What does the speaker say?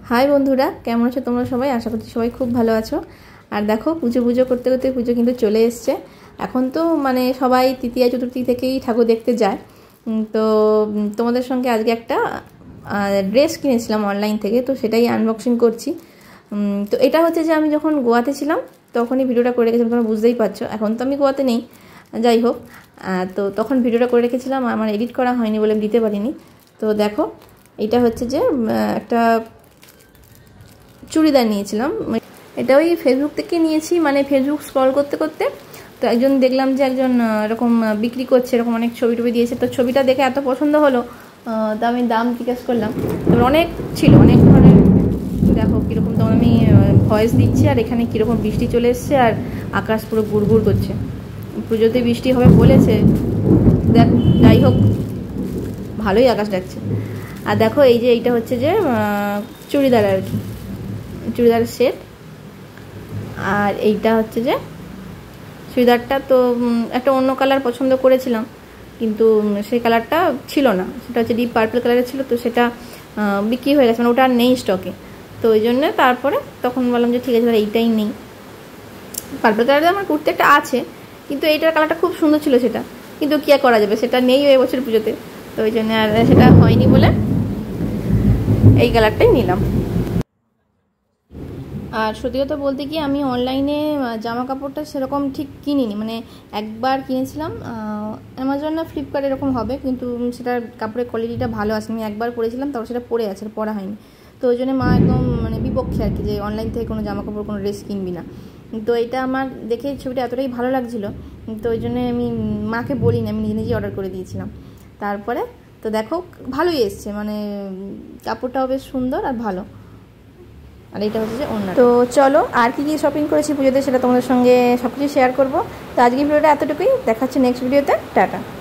High বন্ধুরা, কেমন আছো তোমরা সবাই? আশা করছি সবাই খুব ভালো আছো। আর দেখো, পুজো করতে করতে পুজো কিন্তু চলে এসছে। এখন তো মানে সবাই তৃতীয়া চতুর্থী থেকেই ঠাকুর দেখতে যায়। তো তোমাদের সঙ্গে আজকে একটা ড্রেস কিনেছিলাম অনলাইন থেকে, তো সেটাই আনবক্সিং করছি। তো এটা হচ্ছে যে আমি যখন গোয়াতে ছিলাম তখনই ভিডিওটা করে রেখেছিলাম, তোমরা বুঝতেই পারছো। এখন তো আমি গোয়াতে নেই, যাই হোক। তো তখন ভিডিওটা করে রেখেছিলাম, আমার এডিট করা হয়নি বলে দিতে পারিনি। তো দেখো, এটা হচ্ছে যে একটা চুড়িদার নিয়েছিলাম। এটা ওই ফেসবুক থেকে নিয়েছি, মানে ফেসবুক স্ক্রল করতে করতে তো একজন দেখলাম যে একজন এরকম বিক্রি করছে, এরকম অনেক ছবি টবি দিয়েছে। তো ছবিটা দেখে এত পছন্দ হলো, তো আমি দাম জিজ্ঞেস করলাম। তো অনেক ছিল, অনেক ধরনের। দেখো কীরকম, তখন আমি ভয়েস দিচ্ছি আর এখানে কীরকম বৃষ্টি চলে এসছে আর আকাশ পুরো গুড়গুড় করছে। পুজোতে বৃষ্টি হবে বলেছে, দেখ যাই হোক, ভালোই আকাশ ডাকছে। আর দেখো এই যে এইটা হচ্ছে যে চুড়িদার আর কি, চুড়িদারের সেট। আর এইটা হচ্ছে যে চুড়িদারটা তো একটা অন্য কালার পছন্দ করেছিলাম, কিন্তু সেই কালারটা ছিল না, সেটা হচ্ছে ডিপ পার্পল কালারের ছিল। তো সেটা বিক্রি হয়ে গেছে, মানে ওটা আর নেই স্টকে। তো ওই জন্য তারপরে তখন বললাম যে ঠিক আছে তাহলে এইটাই নেই। পার্পল কালারের আমার কুর্তি একটা আছে, কিন্তু এইটার কালারটা খুব সুন্দর ছিল সেটা, কিন্তু কী আর করা যাবে, সেটা নেই ওই বছর পুজোতে। তো ওই জন্য আর সেটা হয়নি বলে এই কালারটাই নিলাম। আর সত্যি কথা বলতে কি, আমি অনলাইনে জামা কাপড়টা সেরকম ঠিক কিনিনি, মানে একবার কিনেছিলাম অ্যামাজন না ফ্লিপকার্ট এরকম হবে, কিন্তু সেটার কাপড়ের কোয়ালিটিটা ভালো আছে। আমি একবার পরেছিলাম, তারপর সেটা পরে আছে, পরা হয়নি। তো ওই জন্য মা একদম মানে বিপক্ষে আর কি, যে অনলাইন থেকে কোনো জামা কাপড় কোনো ড্রেস কিনবি না। তো এটা আমার দেখে ছবিটা এতটাই ভালো লাগছিলো, তো ওই জন্য আমি মাকে বলিনি, আমি নিজে নিজেই অর্ডার করে দিয়েছিলাম। তারপরে তো দেখো ভালোই এসছে, মানে কাপড়টাও বেশ সুন্দর আর ভালো। আর এটা হচ্ছে যে অন্য। তো চলো, আর কি কি শপিং করেছি পুজোতে সেটা তোমাদের সঙ্গে সব কিছু শেয়ার করবো। তো আজকে ভিডিওটা এতটুকুই, দেখাচ্ছি নেক্সট ভিডিওতে। টাটা।